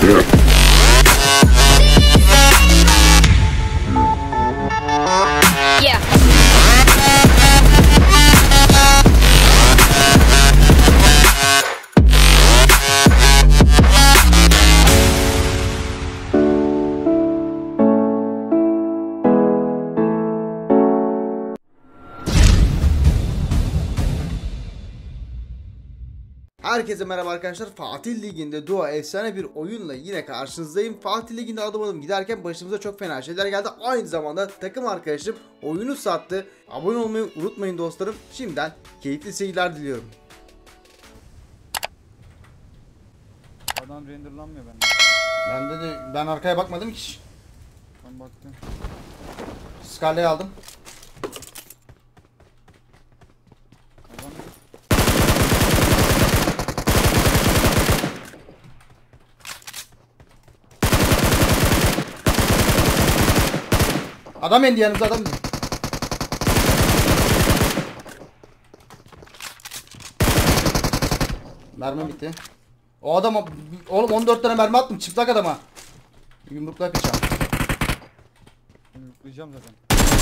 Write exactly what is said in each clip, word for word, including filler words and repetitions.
Yeah. Herkese merhaba arkadaşlar. Fatih Ligi'nde Duo efsane bir oyunla yine karşınızdayım. Fatih Ligi'nde adım adım giderken başımıza çok fena şeyler geldi. Aynı zamanda takım arkadaşım oyunu sattı. Abone olmayı unutmayın dostlarım. Şimdiden keyifli seyirler diliyorum. Adam renderlanmıyor bende. Ben de, de ben arkaya bakmadım hiç. Ben baktım. Scarlet'i aldım. Adam Adam indi yanımıza adam indi. Mermi bitti. O adama oğlum on dört tane mermi attım çıplak adama. Yumrukla yapacağım. yumruklayacağım zaten.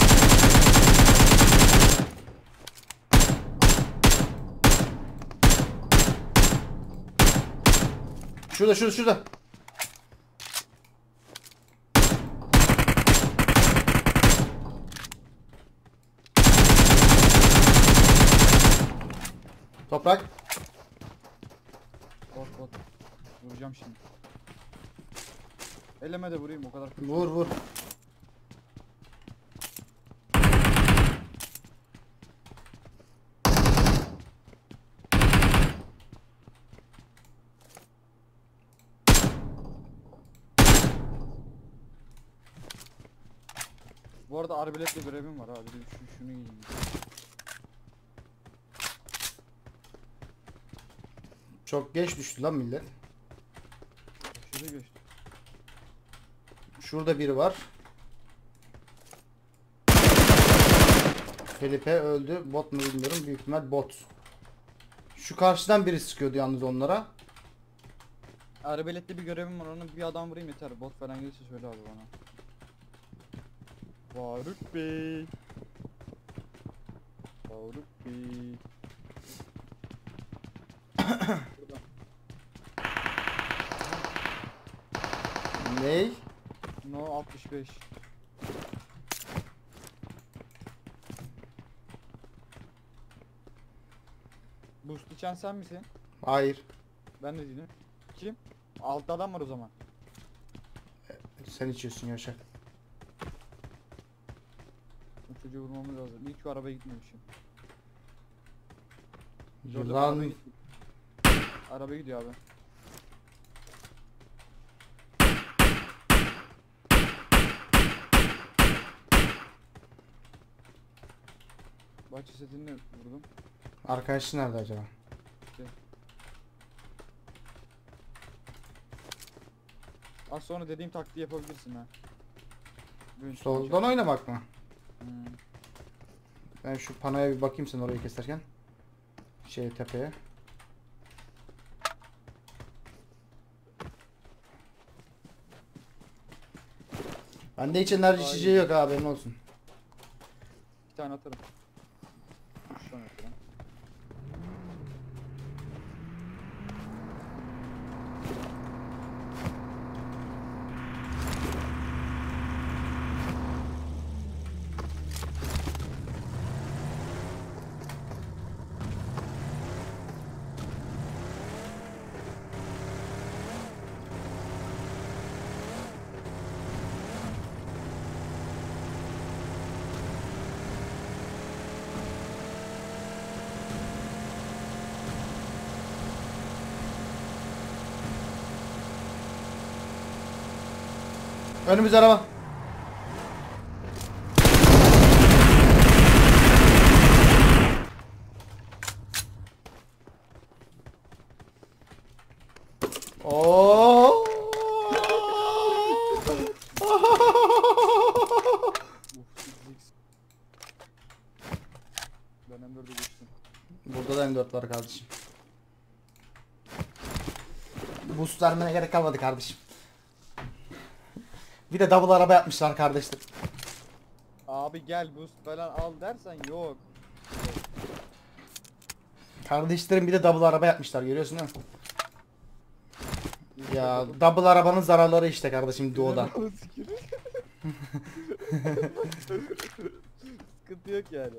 Şurada şurada şurada. Toprak. Bot bot. Vuracağım şimdi. Eleme de vurayım o kadar. Vur vur. Bu arada arbeletle görevim var abi. Bir de şu, şunu yiyeyim. Çok geç düştü lan millet. Şuraya geçti. Şurada biri var. Felipe öldü. Bot mu bilmiyorum. Büyük ihtimal bot. Şu karşıdan biri sıkıyordu yalnız onlara. Arbelette bir görevim var, onu bir adam vurayım yeter. Bot falan gelirse söyle abi bana. Faruk Bey. Faruk Bey. Ney? No altmış beş. Boost içen sen misin? Hayır. Ben de değilim. Kim? Altta adam var o zaman. Sen içiyorsun Yaşar. Bu çocuğu vurmamız lazım. İlk şu arabaya gitmemişim. Yılan. Araba gidiyor abi. Bahçe setini vurdum. Arkadaşı nerede acaba? Az sonra dediğim taktiği yapabilirsin ha. Gün Soldan oynamak mı? Hmm. Ben şu panoya bir bakayım sen orayı keserken. Şey tepeye. Bende hiç enerji içeceği yok abi, benim olsun. Bir tane atarım. Üç tane atarım. Önümüz araba. Oo. Ben M dört'e geçtim. Burada da M dört var kardeşim. Boost vermene gerek kalmadı kardeşim. Bir de double araba yapmışlar kardeşler. Abi gel boost falan al dersen yok. Kardeşlerim bir de double araba yapmışlar, görüyorsun değil mi? Ya double arabanın zararları işte kardeşim doğuda. Sıkıntı yok yani.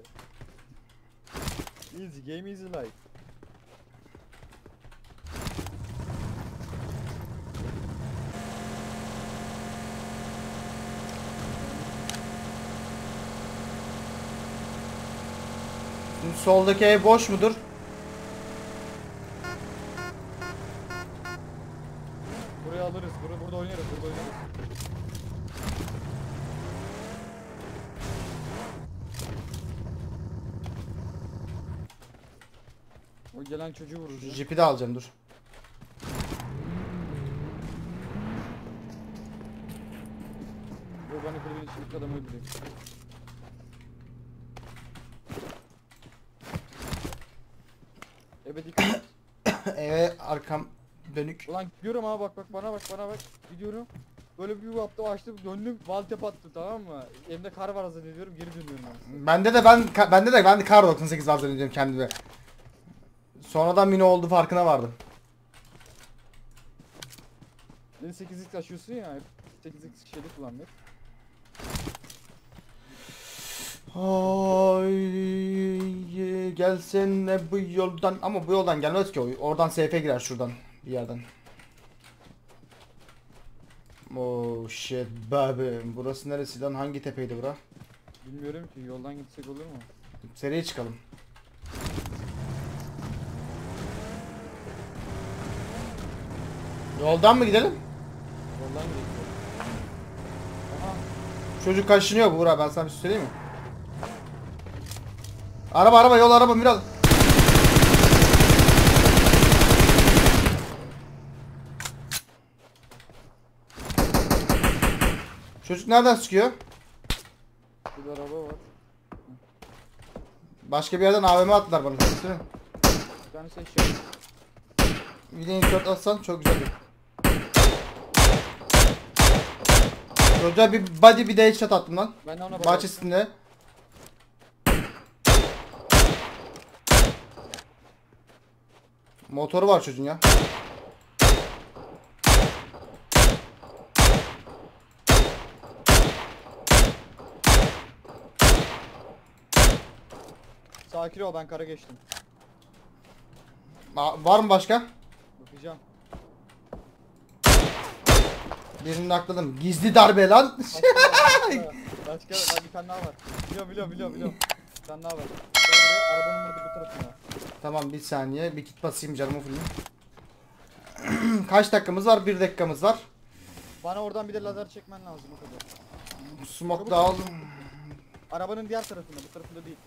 Easy game, easy life. Şimdi soldaki ev boş mudur? Burayı alırız. Burada, burada oynarız. Burada oynarız. O gelen çocuğu Şu vuracağım. jipi de alacağım, dur. Bu bana kulübün içindeki adamı öldürüyor. Evet dikkat et. Eve arkam dönük. Ulan gidiyorum ha, bak bak bana bak bana bak. Gidiyorum. Böyle bir yaptım, açtım, döndüm, valtep attım, tamam mı? Elimde kar var zannediyorum, geri dönüyorum ben. Bende de ben ka- bende de ben de kar doksan sekiz var zannediyorum kendime. Sonradan mini oldu, farkına vardım. Beni sekiz x taşıyorsun ya, hep sekiz x şeyde kullanmak. Ay gelsene bu yoldan, ama bu yoldan gelmez ki o. Oradan safe'e girer şuradan bir yerden. Oh shit baby. Burası neresi lan? Hangi tepeydi bura? Bilmiyorum ki, yoldan gitsek olur mu? Seriye çıkalım. Yoldan mı gidelim? Yoldan gidelim. Aha, Çocuk kaşınıyor Buğra, ben sana bir şey söyleyeyim mi? Araba araba yol araba biraz. Çocuk nereden sıkıyor? bir araba var. Başka bir yerden A V M attılar bana. Değil mi? Bir tane şey şey. Bir de insert atsan çok güzel olur. Çocuğa bir body bir de headshot attım lan. Ben de ona bak. Bahçesinde. Motoru var çocuğun ya. Sakin ol, ben kara geçtim. Aa, var mı başka? Bakacağım. Birini akladım. Gizli darbe lan. Başka var, başka var, bir tane daha var. Biliyorum biliyorum biliyorum biliyorum. Bir tane daha var. Gel buraya, arabanın burada bu tarafında. Tamam bir saniye. Bir kit basayım canımı fulleyim. Kaç dakikamız var? Bir dakikamız var. Bana oradan bir de lazer çekmen lazım, o kadar. Smoke da al. Arabanın diğer tarafında, bu tarafında değil.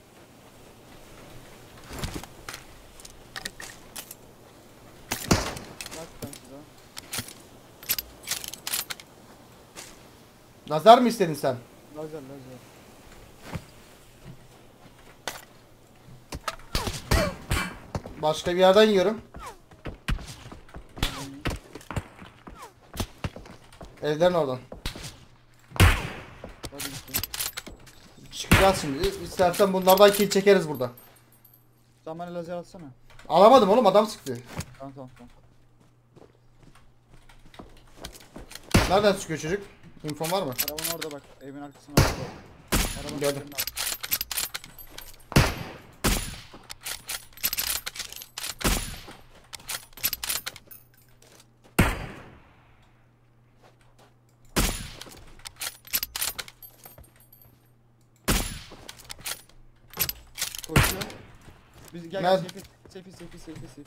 Bak sen size. Lazer mi istedin sen? Lazer lazer. Başka bir yerden yiyorum. Evden oradan. Hadi gitsin. Çıkacağız şimdi. İstersen bunlardan kill çekeriz burada. Sen bana lazer atsana. Alamadım oğlum, adam sıktı. Tamam tamam tamam. Nereden sıkıyor çocuk? İnfon var mı? Arabanın orada bak. Evin arkasında orada bak. Arabanın Gördüm. üzerinde bak. Koşuyor. Biz gel gel Nerede? sefi sefi sefi sefi sefi.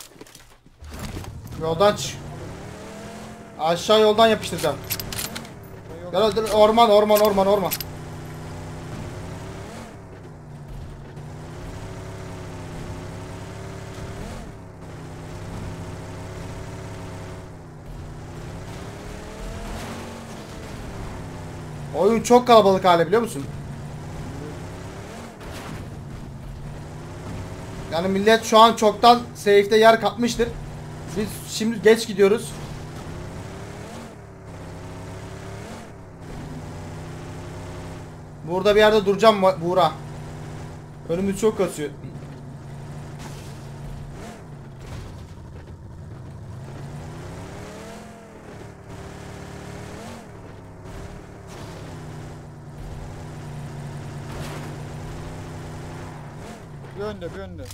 Yoldan çık. Aşağı yoldan yapıştıracağım. Yok. Gel hadi, orman orman orman orman. Oyun çok kalabalık hale, biliyor musun? Yani millet şu an çoktan safe'de yer kapmıştır. Biz şimdi geç gidiyoruz. Burada bir yerde duracağım Buğra. Önümüz çok kasıyor. Bir önde bir önde.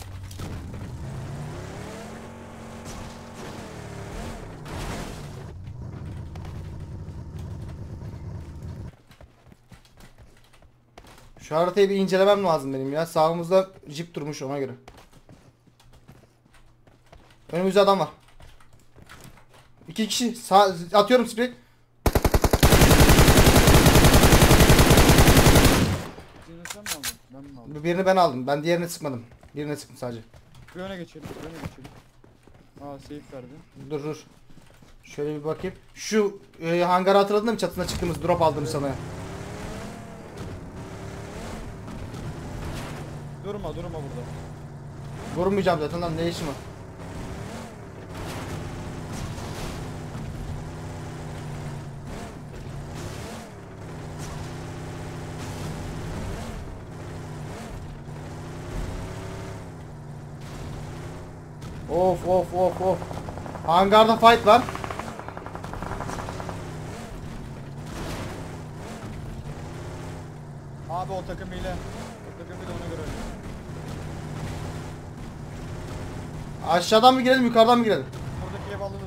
Şu haritayı bir incelemem lazım benim ya. Sağımızda jip durmuş ona göre. Önümüzde adam var. İki kişi. Sağ, atıyorum sprey. Birini sen mi aldın? Ben mi aldım? Birini ben aldım. Ben diğerini sıkmadım. Birine sıktım sadece. Bir öne geçelim. Bir öne geçelim. Aa safe verdi. Dur dur. Şöyle bir bakayım. Şu e, hangarı hatırladın mı? Çatına çıktığımız drop aldığımız sana. Durma durma burada. Vurmayacağım zaten lan, ne işim var? Of of of of. Hangarda fight var. Abi o takımıyla. O takımıyla ona göre. Aşağıdan mı girelim, yukarıdan mı girelim? Buradaki ev alınır.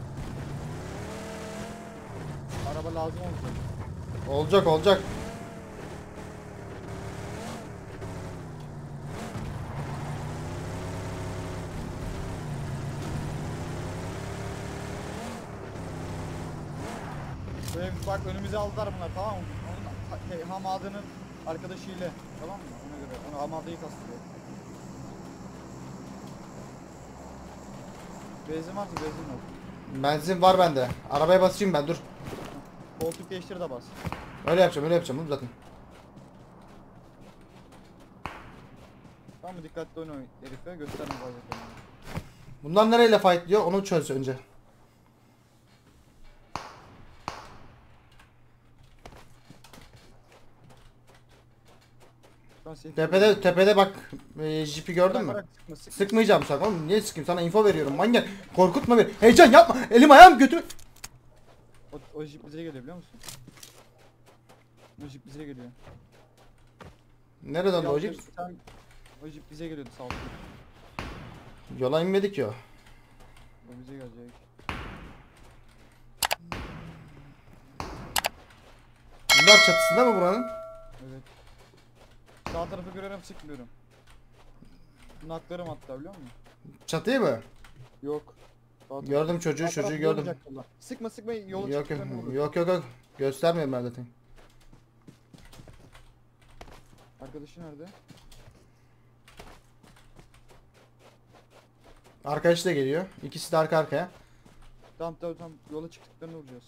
Araba lazım olacak. Olacak olacak. Bu ev bak önümüze aldılar bunlar, tamam mı? Onun şey, hamadının arkadaşıyla, tamam mı? Ona göre. Onu hamadayı kastırıyor. Benzin varsa benzin var. Benzin var bende. Arabaya basayım ben, dur. Koltuk değiştir de bas. Öyle yapacağım öyle yapacağım zaten. Tamam mı? Dikkatli oyna herife, gösterme bacaklarını. Bunlar nereyle fight diyor, onu çöz önce. Tepede tepede bak, e, jipi gördün mü? Bırak, sıkma, sıkma. Sıkmayacağım sana oğlum, niye sıkayım, sana info veriyorum manyak. Korkutma beni, heyecan yapma, elim ayağım götür. O, o jip bize geliyor biliyor musun? O jip bize geliyor. Nereden o jip? Sen, o jip bize geliyordu sağ olsun. Yola inmedik ya. O bize gelecek. Bunlar çatısında mı buranın? Evet. Sağ tarafı görüyorum, sıkmıyorum. Naklarım hatta biliyor musun? Çatıyı mı? Yok. Sağ taraf- Gördüm çocuğu, sağ taraf çocuğu gördüm. olmayacak valla. Sıkma sıkma, yola Yok yok çıktıklarını vurur. yok yok yok. Göstermiyorum ben zaten. Arkadaşı nerede? Arkadaş da geliyor. İkisi de arka arkaya. Tamam tamam tamam, yola çıktıklarını vuracağız.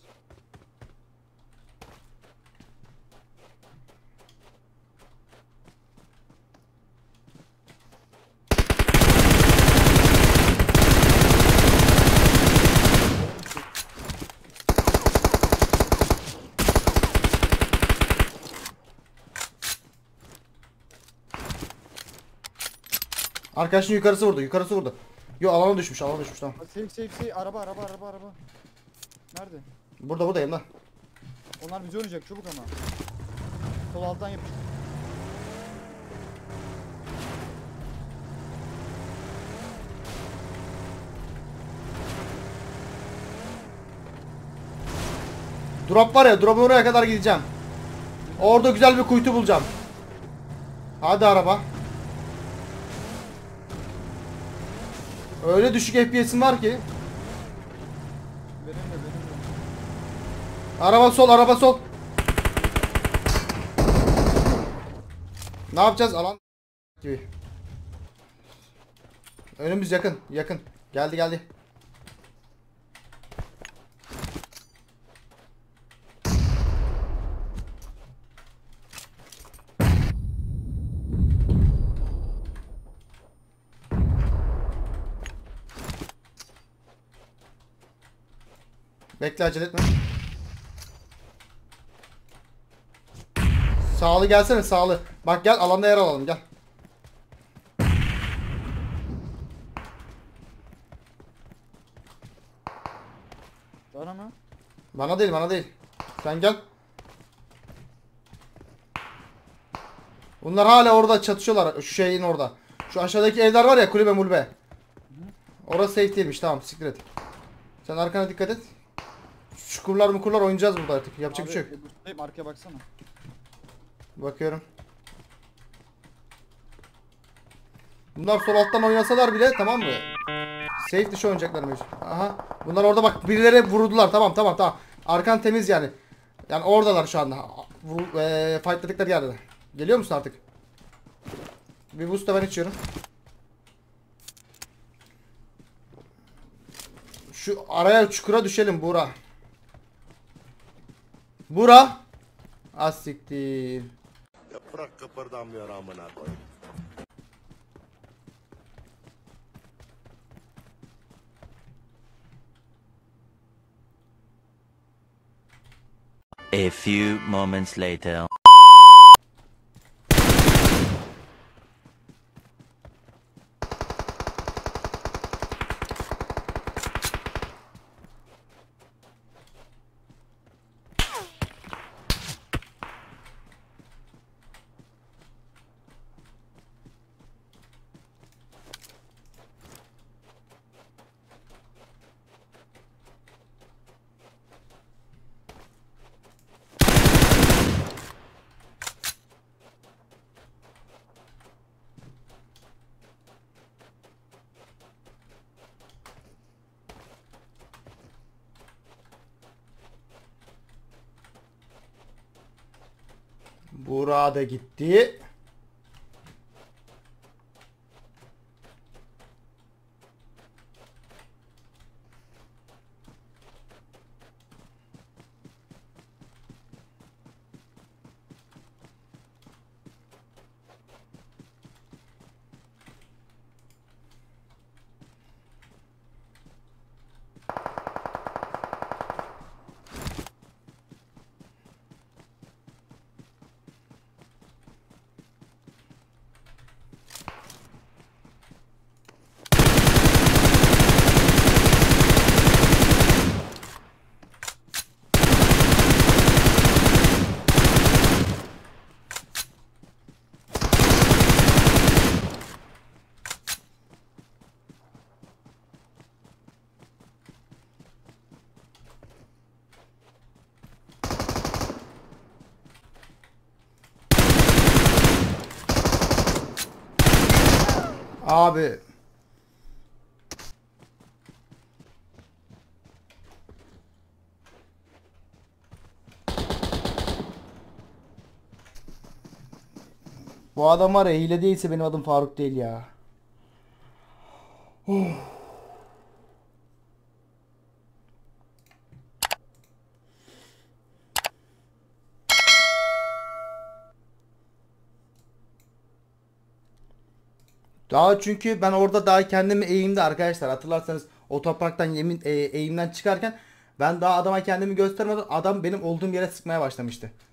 Arkadaşın yukarısı vurdu, yukarısı vurdu. Yo, alana düşmüş, alana düşmüş, tamam. Safe safe safe, araba araba araba araba. Nerede? Burada buradayım lan. Onlar bizi oynayacak çabuk ama. Sol alttan yapıştır. Drop var ya, drop'un oraya kadar gideceğim. Orada güzel bir kuytu bulacağım. Hadi araba. Öyle düşük F P S'im var ki. Benim de benim de. Araba sol, araba sol. Ne yapacağız? Alan gibi. Önümüz yakın, yakın. Geldi geldi. Bekle, acele etme. Sağlı gelsene sağlı. Bak gel alanda yer alalım gel. Bana mı? Bana değil bana değil. Sen gel. Bunlar hala orada çatışıyorlar. Şu şeyin orada. Şu aşağıdaki evler var ya kulübe mulbe. Orası safe değilmiş tamam siktir et. Sen arkana dikkat et. Çukurlar mukurlar oynayacağız burada artık. Yapacak bir şey yok. Abi, arkaya baksana. Bakıyorum. Bunlar sol alttan oynasalar bile tamam mı? Safe dışı oynayacaklar mevcut. Aha. Bunlar orada bak birileri vurdular. Tamam tamam tamam. Arkan temiz yani. Yani oradalar şu anda. Vur, e, fightladıkları yerde. Geliyor musun artık? Bir boost da ben içiyorum. Şu araya çukura düşelim Buğra. Buğra. Az siktir. Yaprak kıpırdamıyor amına koyayım. A few moments later. Buğra da gitti. Abi. Bu adam var ya hile değilse benim adım Faruk değil ya. Oh. Daha çünkü ben orada daha kendimi eğimde arkadaşlar hatırlarsanız otoparktan yemin e, eğimden çıkarken ben daha adama kendimi göstermeden adam benim olduğum yere sıkmaya başlamıştı.